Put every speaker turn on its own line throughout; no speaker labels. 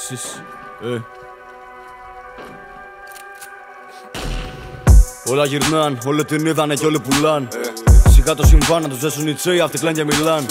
φάσεις. Όλα γυρνάν, όλοι την είδανε κι όλοι πουλάν. Σιγά το συμβάν να τους δέσουν οι τσέοι, αυτοί κλαίνουν και μιλάν.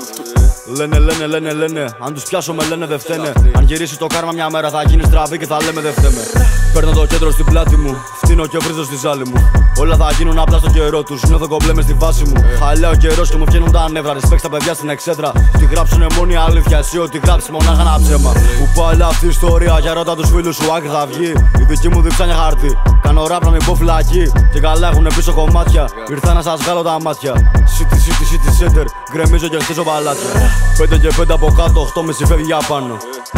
Λένε, αν τους πιάσουμε λένε δε φταίνε. Αν γυρίσει το κάρμα μια μέρα θα γίνει στραβή και θα λέμε δε φταίμε. Παίρνω το κέντρο στην πλάτη μου, φτύνω και βρίζω στη ζάλη μου. Όλα θα γίνουν απλά στο καιρό τους, νιώθω κομπλέ μες στη βάση μου. Χαλιά ο καιρός και μου βγαίνουν τα νεύρα, respect τα παιδιά στην εξέδρα. Τι γράψουνε μόνη αλήθεια, εσύ ό,τι γράψει μονάχα ένα ψέμα. Που πάλι αυτή η ιστορία, για ρώτα τους φίλους σου, άκρη θα βγει. Η δική μου διψάνια χάρτη, κάνω ράπ να μην πω φυλακή. Και καλά έχουνε πίσω κομμάτια, ήρθα να σας βγάλω τα μάτια. City center, γκρεμίζω και χτίζω παλάτια. 5 και 5 από κάτω, 8,5 φεύγει για πάνω.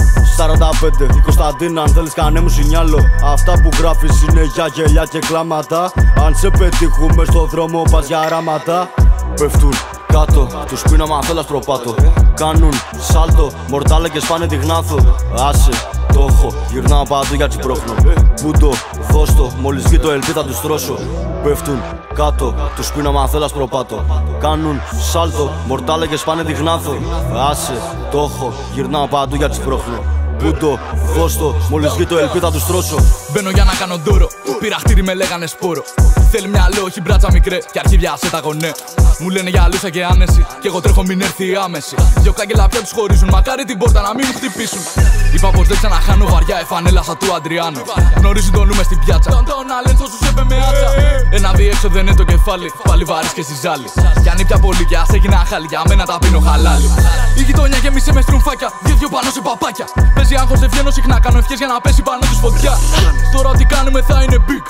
45, η Κωνσταντίνα, αν θέλεις κάνε μου σινιάλο. Αυτά που γράφεις είναι για γελιά και κλάματα. Αν σε πετύχουμε στο δρόμο πας για ράματα. Πέφτουν κάτω, τους πίναμα αν θέλας προπάτω. Κάνουν σάλτο, μορτάλε και σπάνε τη γνάθο. Άσε, το έχω, γυρνάω παντού για τσιπρόχνο. Πούντο, δώστο, μόλις βγει το ελπί θα τους τρώσω. Πέφτουν κάτω, τους πίναμα αν θέλας προπάτω. Κάνουν σάλτο, μορτάλε και σπάνε τη γνάθο. Άσε, το έχω, γυρνάω παντού για τσιπρόχνο. Πούντο, δώστο, μόλις βγει το ελπί θα τους τρώσω.
Μπαίνω για να κάνω ντόρο, πήρα χτύρι με λέγανε σπόρο. Θέλει μυαλό, όχι μπράτσα μικρέ, και αρχίδια σε τα γονέ. Μου λένε για λούσα και άνεση, κι εγώ τρέχω μην έρθει η άμεση. Δυο κάγκελα πια τους χωρίζουν, μακάρι την πόρτα να μην μου χτυπήσουν. Είπα πως δεν ξαναχάνω βαριά, εφανέλασα του Αντριάνο. Γνωρίζουν το νου στη πιάτσα, τον Αλένθο σου έπε με άτσα. Ένα διέξοδο είναι το κεφάλι, πάλι βάρης και συζάλι. Κι αν ήπια πολύ κι ας έγινα χάλι, για μένα τα πίνω χαλάλι. Η γειτονιά γέμισε με στρουμφάκια, δύο πάνω σε παπάκια. Παίζει άγχος, δεν βγαίνω συχνά, κάνω ευχές για να πέσει πάνω τους φωτιά. Τώρα τι κάνουμε θα είναι big.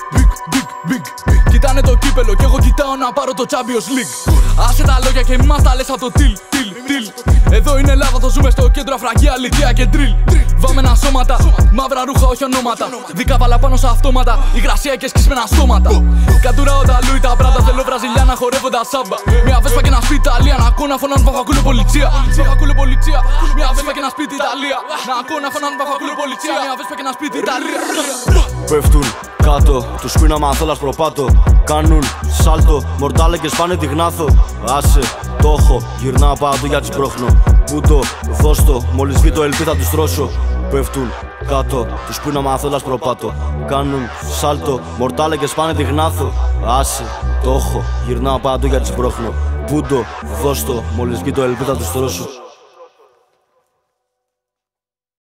Κοιτάνε το κύπελο κι εγώ κοιτάω να πάρω το Champions League. Άσε τα λόγια και μη μας τα λες από το τιλ. Εδώ είναι Ελλάδα, το ζούμε στο κέντρο, αφραγία, λιτία και drill. Βάμενα σώματα, μαύρα ρούχα, όχι ονόματα. Δικά βάλα πάνω σε αυτόματα, υγρασία και σκισμένα στόματα. Κατουράω τα Λούι τα Πράτα, θέλω Βραζιλιάνα χορεύοντα σάμπα. Μια βέσπα και να σπίτι Ιταλία, να ακούω να φωνάνε παφακούλο πολιτσία. Μια βέσπα και να σπίτι Ιταλία, να ακούω να φωνάνε παφακούλο πολιτσία. Μια βέσπα και να σπίτι Ιταλία.
Πέφτουν κάτω, τους πίναμα αν θέλας προπάτω. Κάνουν σάλτο, μορτάλε και σπάνε τη γνάθο. Άσε, το έχω, γυρνάω παντού για τσιπρόχνο. Πούντο, δώστο, μόλις βγει το ελπί θα τους τρώσω. Πέφτουν κάτω, τους πίναμα αν θέλας προπάτω. Κάνουν σάλτο, μορτάλε και σπάνε τη γνάθο. Άσε, το έχω, γυρνάω παντού για τσιπρόχνο. Πούντο, δώστο, μόλις βγει το ελπί θα τους τρώσω.